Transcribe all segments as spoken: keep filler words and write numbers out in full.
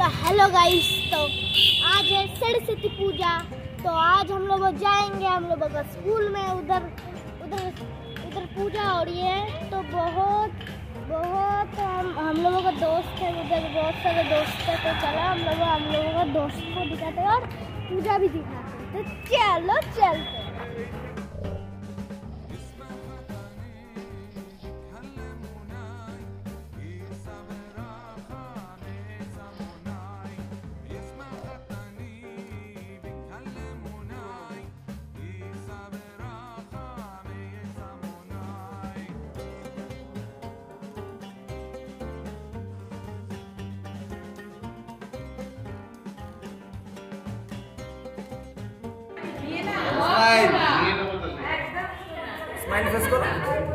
तो hello guys, तो आज है सरस्वती पूजा। तो आज हम लोग जाएंगे हम लोगों का स्कूल में, उधर उधर उधर पूजा हो रही है। तो बहुत बहुत हम हम लोगों का दोस्त है, उधर बहुत सारे दोस्त है। तो चला हम लोग हम लोगों का दोस्त को दिखाते हैं और पूजा भी दिखाते हैं। तो चलो चलते हैं। স্মাইল ফেস করো।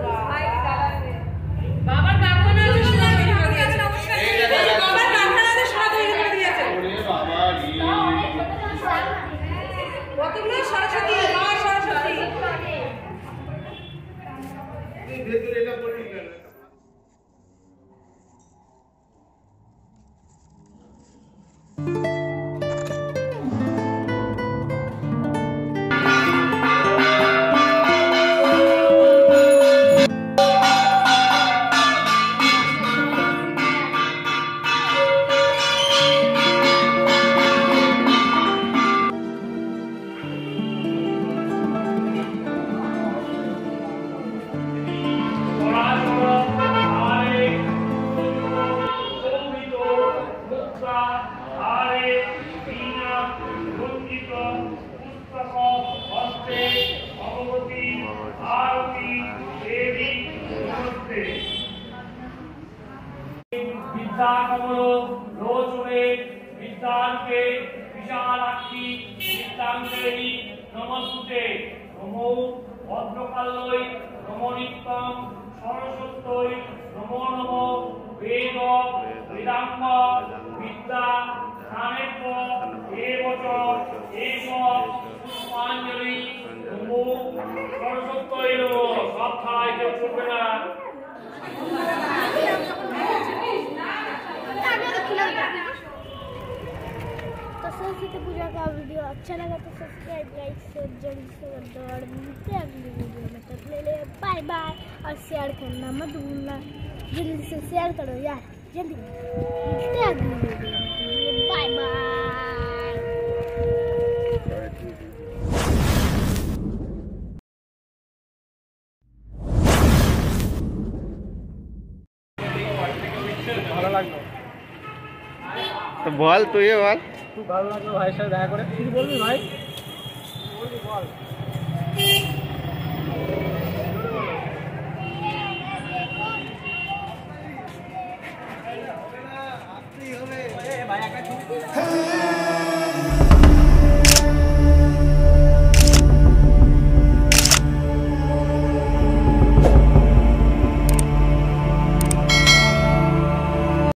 বাবার প্রার্থনা আছে শোনা তৈরি করে দিয়েছে। বাবার প্রার্থনা আছে শোনা তৈরি করে দিয়েছে। ওরে বাবা রে। কতগুলো সরস্বতী, মা সরস্বতী। এই ভেতরে এটা পড়ে গেল। विद्यान्ते विशालाक्षी विद्यांगेरी नमस्ते नमो भद्रकाल्यै नमो नित्यं सरस्वत्यै नमो नमो वेद वेदांग विद्या ज्ञानेभ्य एवच एष पुष्पाञ्जलि नमो सरस्वत्यै नमो। सब खाई के छुपे ना। तो सरस्वती पूजा का वीडियो अच्छा लगा तो सब्सक्राइब लाइक शेयर जल्दी से कर दो और मिलते हैं अगली वीडियो में। तब ले ले बाय बाय और शेयर करना मत भूलना। जल्दी से शेयर करो यार, जल्दी। मिलते हैं अगली वीडियो में। Bye bye. ভালো লাগলো তো বল, তুই বল। খুব ভালো লাগলো ভাইয়ের সাথে দেখা করে। কিছু বলবি ভাই? বলবি বল।